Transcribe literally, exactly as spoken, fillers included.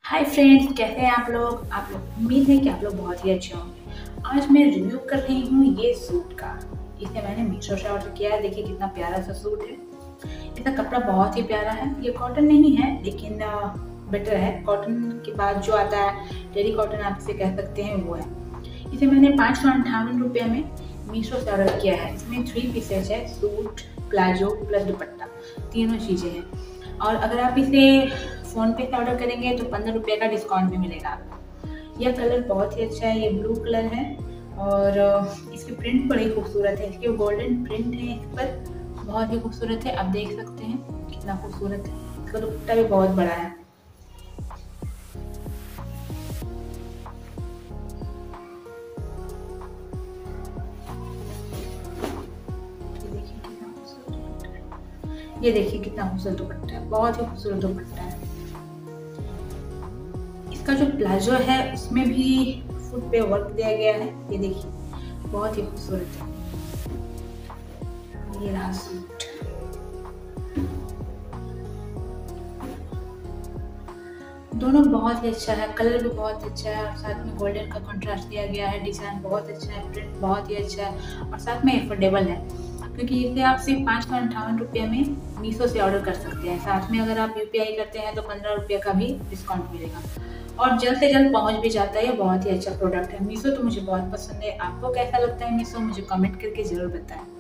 Hi friends, कैसे हैं आप लोग आप लोग उम्मीद है कि आप लोग बहुत ही अच्छे होंगे। आज मैं रिव्यू कर रही हूँ ये सूट का। इसे मैंने मीशो से ऑर्डर किया है। देखिए कितना प्यारा सा सूट है। इसका कपड़ा बहुत ही प्यारा है। ये कॉटन नहीं है लेकिन बेटर है। कॉटन के बाद जो आता है टेरी कॉटन आप इसे कह सकते हैं, वो है। इसे मैंने पाँच सौ अंठावन रुपये में मीशो से ऑर्डर किया है। इसमें थ्री पीसेज है, सूट, प्लाजो प्लस दुपट्टा, तीनों चीज़ें हैं। और अगर आप इसे फ़ोन पे से ऑर्डर करेंगे तो पंद्रह रुपये का डिस्काउंट भी मिलेगा आपको। यह कलर बहुत ही अच्छा है, ये ब्लू कलर है और इसकी प्रिंट बड़ी खूबसूरत है। इसके गोल्डन प्रिंट है इस पर, बहुत ही खूबसूरत है। आप देख सकते हैं कितना खूबसूरत है। इसका दुपट्टा भी बहुत बड़ा है। ये देखिए कितना खूबसूरत दुपट्टा है, बहुत ही खूबसूरत दुपट्टा है। इसका जो प्लाजो है उसमें भी फुट पे वर्क दिया गया है। ये देखिए बहुत ही खूबसूरत है। ये रहा सूट। दोनों बहुत ही अच्छा है, कलर भी बहुत अच्छा है और साथ में गोल्डन का कंट्रास्ट दिया गया है। डिज़ाइन बहुत अच्छा है, प्रिंट बहुत ही अच्छा है और साथ में अफोर्डेबल है, क्योंकि इसे आप सिर्फ पाँच सौ अंठावन रुपये में मीशो से ऑर्डर कर सकते हैं। साथ में अगर आप यू पी आई करते हैं तो पंद्रह रुपये का भी डिस्काउंट मिलेगा और जल्द से जल्द पहुंच भी जाता है। ये बहुत ही अच्छा प्रोडक्ट है। मीशो तो मुझे बहुत पसंद है। आपको कैसा लगता है मीशो, मुझे कमेंट करके ज़रूर बताएं।